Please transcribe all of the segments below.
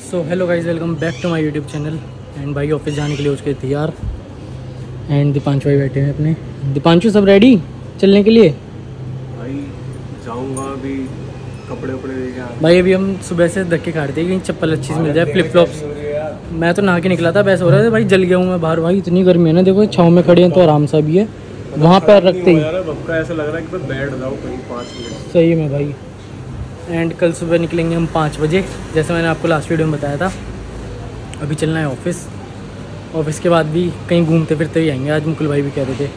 So hello guys, welcome back to my YouTube channel. And भाई office जाने के लिए उसके तैयार। एंड दीपांशु भाई बैठे हैं अपने। दीपांशु सब रेडी चलने के लिए? भाई जाऊंगा अभी, कपड़े वपड़े लेके। भाई अभी हम सुबह से धक्के काटते हैं कहीं चप्पल अच्छी से मिल जाए, फ्लिप फ्लॉप्स। मैं तो नहा के निकला था, बस हो रहा था भाई, जल गया हूँ मैं बाहर। भाई इतनी गर्मी है ना, देखो छाँव में खड़े हैं तो आराम सा भी है, वहाँ पैर रखते ही ऐसा लग रहा है कि बस बैठ जाओ कहीं 5 मिनट। सही में भाई। एंड कल सुबह निकलेंगे हम 5 बजे, जैसे मैंने आपको लास्ट वीडियो में बताया था। अभी चलना है ऑफिस। ऑफिस के बाद भी कहीं घूमते फिरते ही आएंगे। आज मुकुल भाई भी कह रहे थे।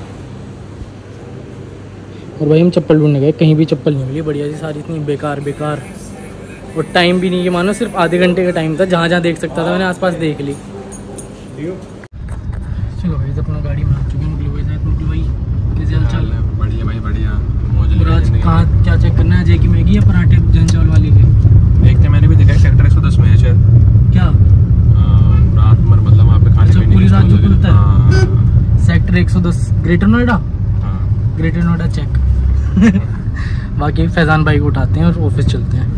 और भाई हम चप्पल ढूंढने गए, कहीं भी चप्पल नहीं मिली बढ़िया सी, सारी इतनी बेकार बेकार। और टाइम भी नहीं, कि मानो सिर्फ आधे घंटे का टाइम था। जहाँ जहाँ देख सकता था मैंने आसपास देख ली। चलो भाई अपना गाड़ी में आ चुके हैं। मुकुल भाई कैसे हाल चाल? बढ़िया भाई बढ़िया। और आज कहाँ क्या चेक करना है? जय की मैगी या पराठे जन चावल वाले के? देखते, मैंने भी देखा सेक्टर 110 में है शायद। क्या रात में मतलब वहाँ पे खाने पीने पूरी रात जो खुलता है? हाँ। Sector 110 Greater Noida. हाँ। Greater Noida check. बाकी फैजान भाई को उठाते हैं और ऑफिस चलते हैं।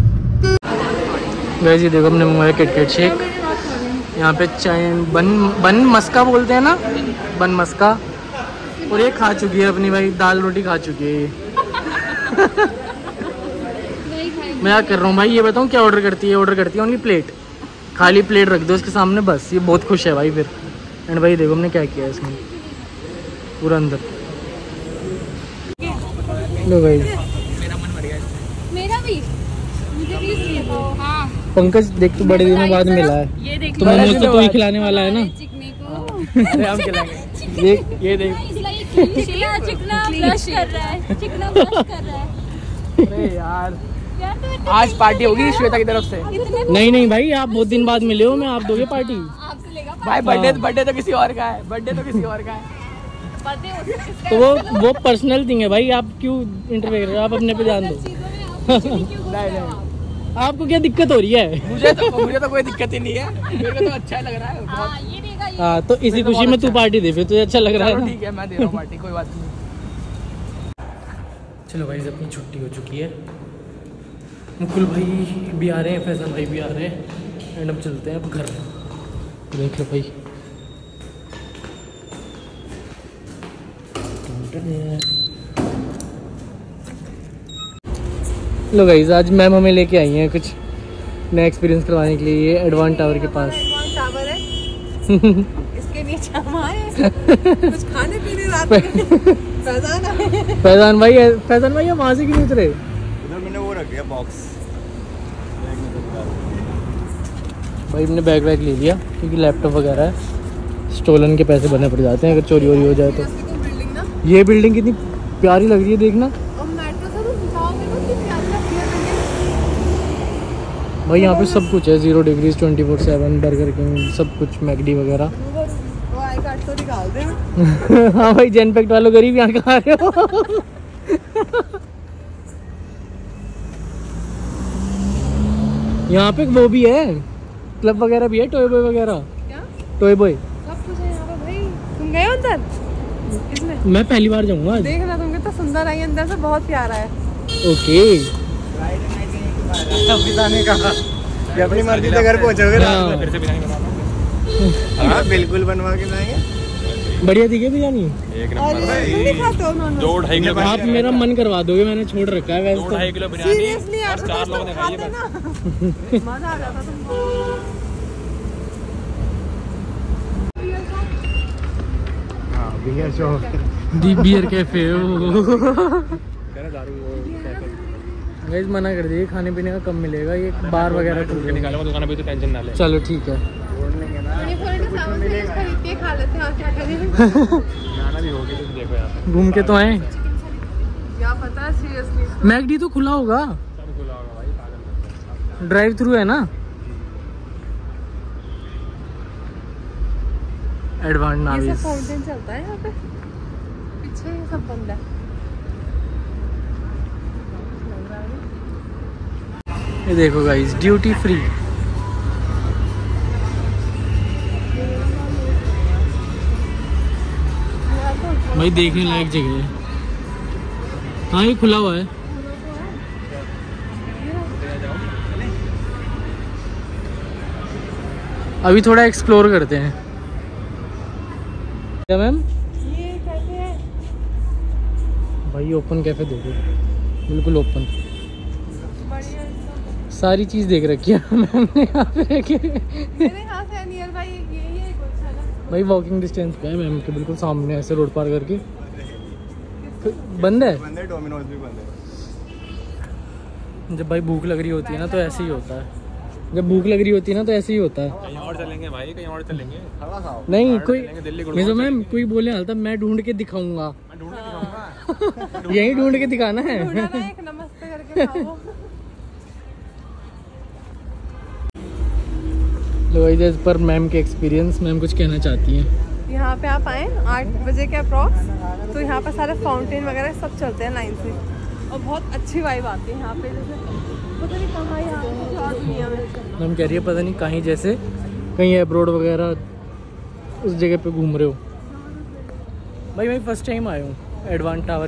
वैसे देखो हमने मंगवाया किटकैट शेक। यहाँ पे चाय बन मस्का बोलते हैं ना, बन मस्का। और ये खा चुकी है अपनी भाई, दाल रोटी खा चुकी है ये। मैं क्या कर रहा हूँ भाई, ये बताऊँ क्या ऑर्डर करती है? ऑर्डर करती है ओनली प्लेट, खाली प्लेट रख दो उसके सामने बस। ये बहुत खुश है भाई फिर। एंड भाई देखो हमने क्या किया है इसमें, पूरा अंदर। लो भाई मेरा भी, मुझे भी चाहिए था। हाँ पंकज देख, तू बड़े दिनों बाद मिला है। ये देख, तो मोमोज तो तू ही खिलाने वाला है ना? चिकने को अरे हम खिलाएंगे। देख ये देख, चिकना चिकना ब्लश कर रहा है, चिकना ब्लश कर रहा है। अरे यार तो आज पार्टी होगी श्वेता की तरफ से। नहीं नहीं भाई, आप बहुत दिन बाद मिले हो, मैं आप दोगे पार्टी? आपसे लेगा भाई बर्थडे तो किसी और का है, बर्थडे तो किसी और का है। बर्थडे तो वो पर्सनल थिंग है भाई, आप क्यों इंटरफेयर कर रहे हो? आप अपने पे ध्यान दो। आपको क्या दिक्कत हो रही है? मुझे तो कोई दिक्कत ही नहीं है, मेरे को तो अच्छा लग रहा है। हाँ ये देगा ये। हाँ तो इसी खुशी में तू पार्टी दे, फिर तुझे अच्छा लग रहा है। ठीक है, मैं दे रहा हूँ पार्टी, कोई बात नहीं। चलो भाई अपनी छुट्टी हो चुकी है। मुकुल भाई भी आ रहे हैं, फैजल भाई भी आ रहे हैं। एंड अब चलते हैं अब घर। देख लो भाई, लो गाइस आज मैम हमें लेके आई हैं कुछ नया एक्सपीरियंस करवाने के लिए। ये एडवांस टावर के पास टावर है। इसके नीचे हम आए कुछ खाने पीने रात में। फैजान भाई हम वहाँ से क्यों उतरे? उधर मैंने वो रख दिया बॉक्स। भाई हमने बैग वैग ले लिया, क्योंकि लैपटॉप वगैरह है, स्टोलन के पैसे भरने पड़ जाते हैं अगर चोरी वोरी हो जाए तो। बिल्डिंग ना, ये बिल्डिंग कितनी प्यारी लग रही है, देखना और मेट्रो से तो जाओगे ना, कितनी प्यारी लगती है बिल्डिंग। भाई। यहाँ पे सब कुछ है, 0 डिग्रीज 24/7, बर्गर किंग, सब कुछ, मैकडी वगैरह। वो आई कार्ड तो निकाल दे। हाँ भाई, जेनपैक्ट वालों गरीब यहाँ कहाँ आ रहे हो? यहाँ पे वो भी है, क्लब वगैरह भी है, टॉय बॉय वगैरह। क्या टॉय बॉय सब कुछ है यहाँ पे भाई। तुम गए हो अंदर इसमें? मैं पहली बार जाऊँगा। देखना, तुम कितना सुंदर आई, अंदर से बहुत प्यारा है। ओके ये अपनी मर्जी से घर पहुंचोगे ना? हाँ। फिर से बिरयानी बना। हाँ बिल्कुल बनवा के लाएंगे। बढ़िया थी क्या बिरयानी? एक और नंबर तुम नहीं खाते हो नॉन? 2-2.5 किलो आप मेरा मन करवा दोगे, मैंने छोड़ रखा है वैसे तो। 2-2.5 किलो बिरयानी सीरियसली यार, और 4 लोगों ने खाई है। ना मजा आ जाता तुमको। हाँ beer shop. The beer cafe कह दारू वो गाइस मना कर दिए, खाने पीने का कम मिलेगा, ये बार वगैरह कैफे निकालूंगा दुकान पे, तो टेंशन ना ले। चलो ठीक है। ये पूरे ना सामान से खरीद के खा लेते हैं और क्या करें। खाना भी होगी तो देखो यार, घूम के तो आए। क्या पता सीरियसली। मैकडी तो खुला होगा, सब खुला होगा भाई, पागल। ड्राइव थ्रू है ना? एडवांस ये नाविस। सब फाउंटेन चलता है यहाँ पे, पीछे ये सब बंद है। ये देखो गाइस, ड्यूटी फ्री। भाई देखने लायक जगह है। हाँ ये खुला हुआ है। अभी थोड़ा एक्सप्लोर करते हैं। क्या मैम? ये कैफे है भाई ओपन कैफे देखो, बिल्कुल ओपन, बढ़िया। सारी चीज़ देख रखी है मैम ने यहाँ पे रखे। मेरे यहाँ से नियर भाई यही है कुछ है ना। भाई वॉकिंग डिस्टेंस पे है मैम के बिल्कुल सामने, ऐसे रोड पार करके। बंद है? बंद है, डोमिनोज भी बंद है। जब भाई भूख लग रही होती है ना तो ऐसे ही होता है, जब भूख लग रही होती है ना तो ऐसे ही होता है। कहीं और चलेंगे भाई, कहीं और चलेंगे। हवा खाओ। नहीं कोई दिल्ली मिजो मैम कोई बोले हालता मैं ढूंढ के दिखाऊंगा, मैं ढूंढ के दिखाऊंगा। यही ढूंढ के दिखाना है। ढूंढना ना, एक नमस्ते करके खाओ। लो एज पर मैम के एक्सपीरियंस, मैम कुछ कहना चाहती हैं। यहाँ पे आप आए 8 बजे के अप्रॉक्स, तो यहाँ पे सारे फाउंटेन वगैरह सब चलते हैं लाइन से, और बहुत अच्छी वाइब आती है यहाँ पे। जैसे पता नहीं कहाँ यहाँ पे और दुनिया में मैम कह रही है पता नहीं कहीं, जैसे कहीं अब्रोड वगैरह उस जगह पे घूम रहे हो। भाई मैं फर्स्ट टाइम आया हूँ एडवांस टावर।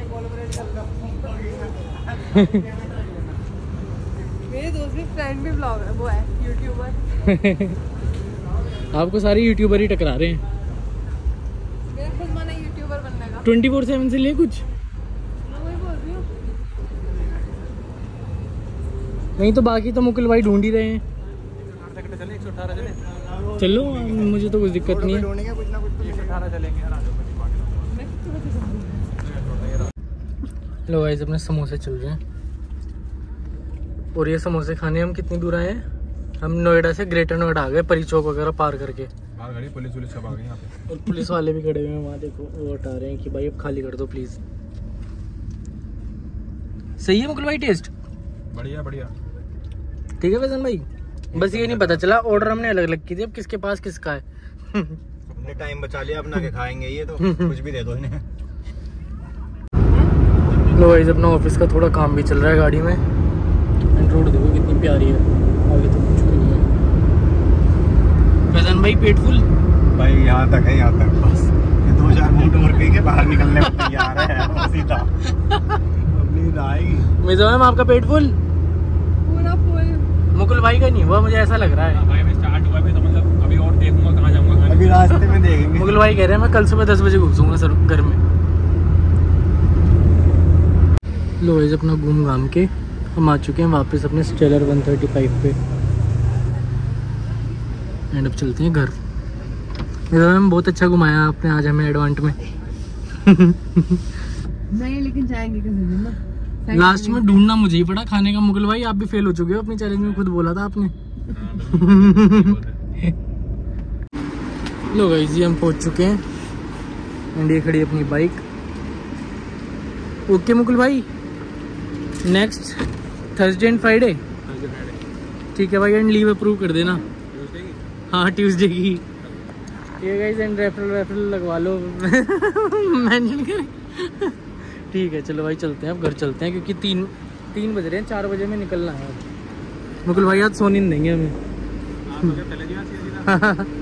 मेरे दोस्त भी, फ्रेंड भी ब्लॉगर, वो है यूट्यूबर। आपको सारे यूट्यूबर ही टकरा रहे हैं। मेरा खुद मन है यूट्यूबर बनने का। 24/7 से लिए कुछ मैं वही बोल रही हूँ। नहीं तो बाकी तो मुकुल भाई ढूंढ ही रहे हैं। चले 118 चले, चलो मुझे तो कुछ दिक्कत नहीं है। ढूंढेंगे कुछ ना कुछ तो 118 चलेंगे। लो गाइस अपने समोसे चल रहे हैं, और ये समोसे खाने हम कितनी दूर आए हैं? हम नोएडा से ग्रेटर नोएडा आ गए, परी चौक वगैरह पार करके। पुलिस सब आ गई यहाँ पे, और पुलिस वाले भी खड़े हुए हैं वहाँ, देखो वो हटा रहे हैं कि भाई अब खाली कर दो प्लीज। सही है मुकुल भाई टेस्ट? बढ़िया बढ़िया। ठीक है वैसन भाई, बस ये नहीं पता चला ऑर्डर हमने अलग अलग की थी, अब किसके पास किसका है। हमने टाइम बचा लिया अपना, के खाएंगे ये तो कुछ भी दे दो इन्हें। लो गाइस अपना ऑफिस का थोड़ा काम भी चल रहा है गाड़ी में, एंड रोड देखो कितनी प्यारी है, आगे तो कुछ भी नहीं है। वैसन भाई पेट फुल? भाई यहाँ तक है, यहाँ तक बस। ये 2-4 घूंट और पी के बाहर निकलने को तैयार है वो सीधा। अब नींद आएगी। मिजो मैम आपका पेट फुल? पूरा फुल। मुकुल भाई का नहीं हुआ, मुझे ऐसा लग रहा है। भाई अभी स्टार्ट हुआ है तो मतलब अभी और देखूंगा कहाँ जाऊंगा खाने। अभी रास्ते में देखेंगे। मुकुल भाई कह रहे हैं मैं कल सुबह 10 बजे घुसूंगा सर घर में। लो गाइस अपना घूम घाम के हम आ चुके हैं वापस अपने स्टेलर 135 पे, एंड अब चलते हैं घर। मैम बहुत अच्छा घुमाया आपने आज हमें एडवांट में। नहीं लेकिन जाएंगे किसी दिन ना। लास्ट में ढूंढना मुझे ही पड़ा खाने का। मुकुल भाई आप भी फेल हो चुके हो अपनी चैलेंज में, खुद बोला था आपने। लो गाइस जी हम पहुंच चुके हैं, एंड ये खड़ी अपनी बाइक। ओके मुकुल भाई, नेक्स्ट थर्सडे एंड फ्राइडे ठीक है भाई, एंड लीव अप्रूव कर देना। हाँ ट्यूसडे की। ये गाइस एंड रेफरल लगवा लो। मेंशन करें। ठीक है चलो भाई चलते हैं, अब घर चलते हैं क्योंकि 3 बज रहे हैं, 4 बजे में निकलना है। मुकुल भाई आज सोने नहीं देंगे हमें।